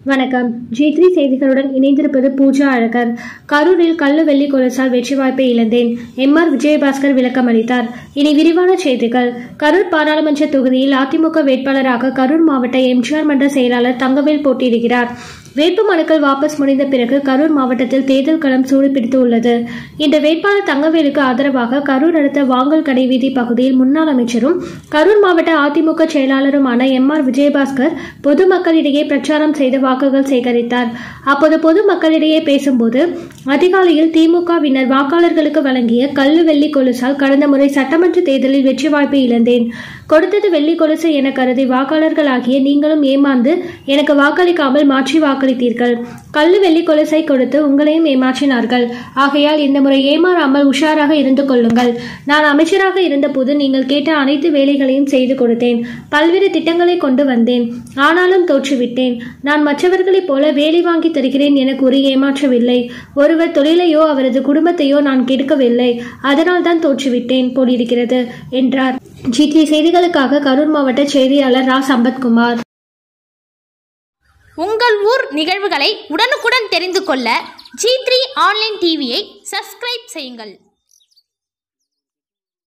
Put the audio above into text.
வணக்கம். G3 செய்திகளுடன் இணைந்திருப்பது பூஜா அழகர். கரூரில் கள்ளு வெள்ளி கொலுசால் வெற்றி வாய்ப்பை இழந்தேன். MR விஜயபாஸ்கர் விளக்கம் அளித்தார். இனி விரிவான செய்திகள். கரூர் பாராளுமன்ற தொகுதியில் அதிமுக வேட்பாளராக கரூர் மாவட்ட எம்ஜிஆர் மன்ற செயலாளர் தங்கவேல் போட்டியிடுகிறார். வேட்பு மனுக்கள் வாபஸ் முடிந்த பிறகு கரூர் மாவட்டத்தில் தேர்தல் களம் சூடுபிடித்து உள்ளது. இந்த வேட்பாளர் தங்கவேலுக்கு ஆதரவாக கரூர் அடுத்த வாங்கல் கடைவீதி பகுதியில் முன்னாள் அமைச்சரும் கரூர் மாவட்ட அதிமுக செயலாளருமான MR விஜயபாஸ்கர் பொதுமக்களிடையே பிரச்சாரம் செய்து வாக்குகள் சேகரித்தார். அப்போது பொதுமக்களிடையே பேசும்போது, அதிகாலையில் திமுகவினர் வாக்காளர்களுக்கு வழங்கிய கள்ளு வெள்ளி கொலுசால் கடந்த முறை சட்டமன்ற தேர்தலில் வெற்றி வாய்ப்பை இழந்தேன். கொடுத்தது வெள்ளி கொலுசு என கருதி வாக்காளர்களாகிய நீங்களும் ஏமாந்து எனக்கு வாக்களிக்காமல் மாற்றி வாக்களித்தீர்கள். கள்ளு வெள்ளி கொலுசை கொடுத்து உங்களையும் ஏமாற்றினார்கள். ஆகையால் இந்த முறை ஏமாறாமல் உஷாராக இருந்து கொள்ளுங்கள். நான் அமைச்சராக இருந்தபோது நீங்கள் கேட்ட அனைத்து வேலைகளையும் செய்து கொடுத்தேன். பல்வேறு திட்டங்களை கொண்டு வந்தேன். ஆனாலும் தோற்றுவிட்டேன். நான் மற்றவர்களைப் போல வேலை வாங்கி தருகிறேன் என கூறி ஏமாற்றவில்லை. ஒருவர் தொழிலையோ அவரது குடும்பத்தையோ நான் கெடுக்கவில்லை. அதனால் தான் தோற்றுவிட்டேன் போலிருக்கிறது என்றார். G3 செய்திகளுக்காக கரூர் மாவட்ட செய்தியாளர் ரா சம்பத்குமார். உங்கள் ஊர் நிகழ்வுகளை உடனுக்குடன் தெரிந்து கொள்ள G3 ஆன்லைன் டிவியை சப்ஸ்கிரைப் செய்யுங்கள்.